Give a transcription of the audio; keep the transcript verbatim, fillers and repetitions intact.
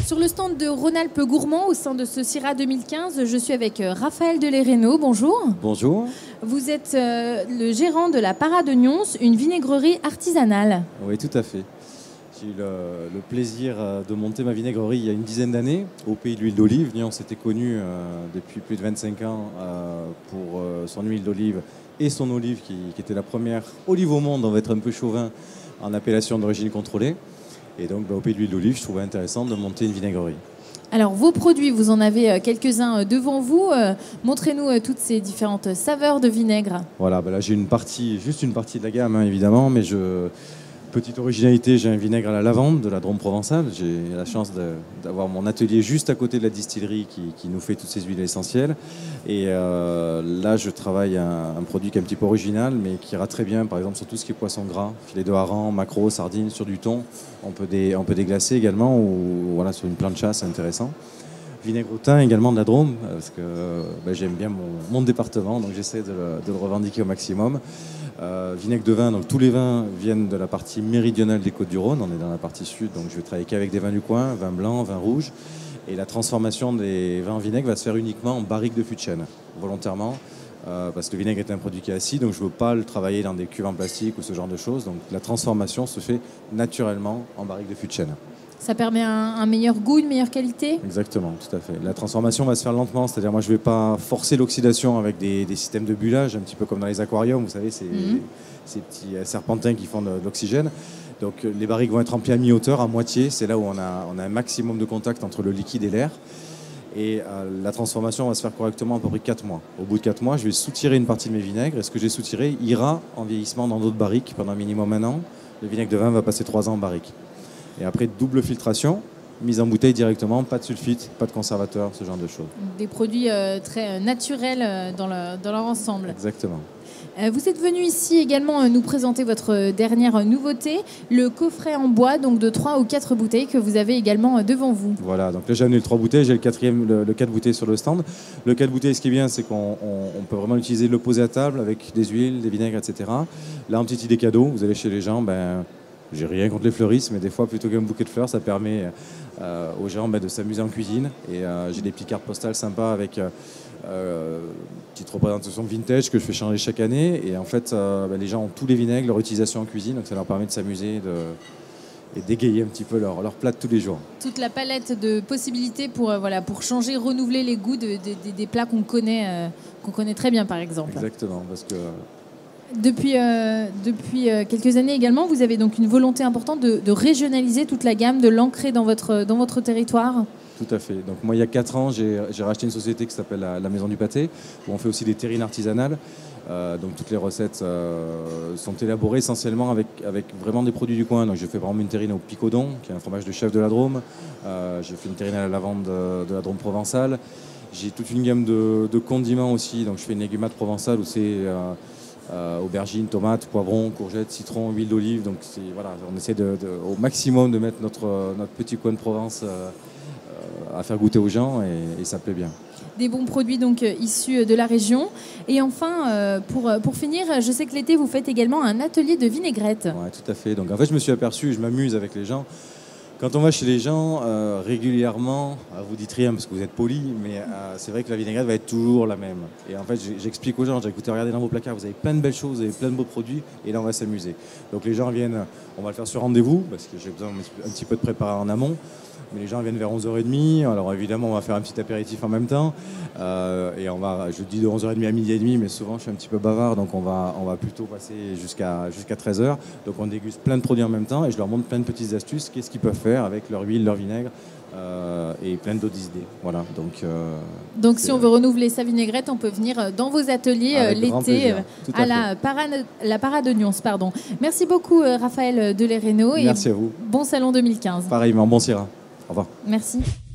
Sur le stand de Rhône-Alpes Gourmand, au sein de ce Syrah deux mille quinze, je suis avec Raphaël Delereno. Bonjour. Bonjour. Vous êtes euh, le gérant de la Parade de Nyons, une vinaigrerie artisanale. Oui, tout à fait. J'ai eu le, le plaisir de monter ma vinaigrerie il y a une dizaine d'années au pays de l'huile d'olive. Nyons était connu euh, depuis plus de vingt-cinq ans euh, pour euh, son huile d'olive et son olive qui, qui était la première olive au monde, on va être un peu chauvin, en appellation d'origine contrôlée. Et donc bah, au pays de l'huile d'olive, je trouvais intéressant de monter une vinaigrerie. Alors vos produits, vous en avez quelques-uns devant vous. Euh, Montrez-nous toutes ces différentes saveurs de vinaigre. Voilà, bah là j'ai une partie, juste une partie de la gamme hein, évidemment, mais je... Petite originalité, j'ai un vinaigre à la lavande de la Drôme provençale. J'ai la chance d'avoir mon atelier juste à côté de la distillerie qui, qui nous fait toutes ces huiles essentielles. Et euh, là, je travaille un, un produit qui est un petit peu original, mais qui ira très bien, par exemple, sur tout ce qui est poisson gras, filet de hareng, maquereau, sardines, sur du thon. On peut, dé, on peut déglacer également, ou voilà, sur une plancha, c'est intéressant. Vinaigre au thym également de la Drôme, parce que ben, j'aime bien mon, mon département, donc j'essaie de, de le revendiquer au maximum. Euh, vinaigre de vin, donc tous les vins viennent de la partie méridionale des Côtes-du-Rhône, on est dans la partie sud, donc je vais travailler qu'avec des vins du coin, vin blanc, vin rouge, et la transformation des vins en vinaigre va se faire uniquement en barrique de fût de chêne, volontairement, euh, parce que le vinaigre est un produit qui est acide, donc je ne veux pas le travailler dans des cuves en plastique ou ce genre de choses, donc la transformation se fait naturellement en barrique de fût de chêne. Ça permet un, un meilleur goût, une meilleure qualité? Exactement, tout à fait. La transformation va se faire lentement, c'est-à-dire moi je ne vais pas forcer l'oxydation avec des, des systèmes de bullage, un petit peu comme dans les aquariums, vous savez, ces, mmh. ces petits serpentins qui font de, de l'oxygène. Donc les barriques vont être remplies à mi-hauteur, à moitié, c'est là où on a, on a un maximum de contact entre le liquide et l'air. Et euh, la transformation va se faire correctement à peu près quatre mois. Au bout de quatre mois, je vais soutirer une partie de mes vinaigres, et ce que j'ai soutiré ira en vieillissement dans d'autres barriques pendant un minimum un an. Le vinaigre de vin va passer trois ans en barrique. Et après, double filtration, mise en bouteille directement, pas de sulfite, pas de conservateur, ce genre de choses. Des produits euh, très naturels euh, dans, le, dans leur ensemble. Exactement. Euh, vous êtes venu ici également euh, nous présenter votre dernière nouveauté, le coffret en bois, donc de trois ou quatre bouteilles que vous avez également euh, devant vous. Voilà, donc là j'ai amené le trois bouteilles, j'ai le quatrième, le, le quatre bouteilles sur le stand. Le quatre bouteilles, ce qui est bien, c'est qu'on on, on peut vraiment utiliser, le poser à table avec des huiles, des vinaigres, et cetera. Là, en petite idée cadeau, vous allez chez les gens, ben... J'ai rien contre les fleuristes, mais des fois, plutôt qu'un bouquet de fleurs, ça permet euh, aux gens bah, de s'amuser en cuisine. Et euh, j'ai des petites cartes postales sympas avec euh, euh, petite représentation vintage que je fais changer chaque année. Et en fait, euh, bah, les gens ont tous les vinaigres, leur utilisation en cuisine, donc ça leur permet de s'amuser de... et d'égayer un petit peu leur, leur plat de tous les jours. Toute la palette de possibilités pour, euh, voilà, pour changer, renouveler les goûts de, de, de, des plats qu'on connaît, euh, qu'on connaît très bien, par exemple. Exactement, parce que... Depuis, euh, depuis euh, quelques années également, vous avez donc une volonté importante de, de régionaliser toute la gamme, de l'ancrer dans votre, dans votre territoire. Tout à fait. Donc moi, il y a quatre ans, j'ai racheté une société qui s'appelle la, la Maison du Pâté, où on fait aussi des terrines artisanales. Euh, donc toutes les recettes euh, sont élaborées essentiellement avec, avec vraiment des produits du coin. Donc j'ai fait par exemple une terrine au picodon, qui est un fromage de chef de la Drôme. Euh, j'ai fait une terrine à la lavande de, de la Drôme provençale. J'ai toute une gamme de, de condiments aussi. Donc je fais une légumate provençale où c'est... Euh, Euh, aubergines, tomates, poivrons, courgettes, citrons, huile d'olive. Donc voilà, on essaie de, de, au maximum de mettre notre, notre petit coin de Provence euh, euh, à faire goûter aux gens et, et ça plaît bien. Des bons produits donc euh, issus de la région. Et enfin, euh, pour, pour finir, je sais que l'été vous faites également un atelier de vinaigrette. Oui, tout à fait. Donc en fait, je me suis aperçu, je m'amuse avec les gens. Quand on va chez les gens, euh, régulièrement, vous dites rien parce que vous êtes poli, mais euh, c'est vrai que la vinaigrette va être toujours la même. Et en fait, j'explique aux gens, j'ai écouté, regardez dans vos placards, vous avez plein de belles choses, vous avez plein de beaux produits, et là on va s'amuser. Donc les gens viennent, on va le faire sur rendez-vous, parce que j'ai besoin un petit peu de préparer en amont. Mais les gens viennent vers onze heures trente, alors évidemment on va faire un petit apéritif en même temps, euh, et on va, je dis de onze heures trente à midi et demi, mais souvent je suis un petit peu bavard, donc on va, on va plutôt passer jusqu'à jusqu'à treize heures, donc on déguste plein de produits en même temps, et je leur montre plein de petites astuces, qu'est-ce qu'ils peuvent faire avec leur huile, leur vinaigre, euh, et plein d'autres idées. Voilà, donc euh, donc si on veut renouveler sa vinaigrette, on peut venir dans vos ateliers l'été à, à la parade, la parade de Nyons. Pardon. Merci beaucoup Raphaël Delereno. Merci et à vous. Bon salon deux mille quinze. Pareillement, bon Syrah. Au revoir. Merci.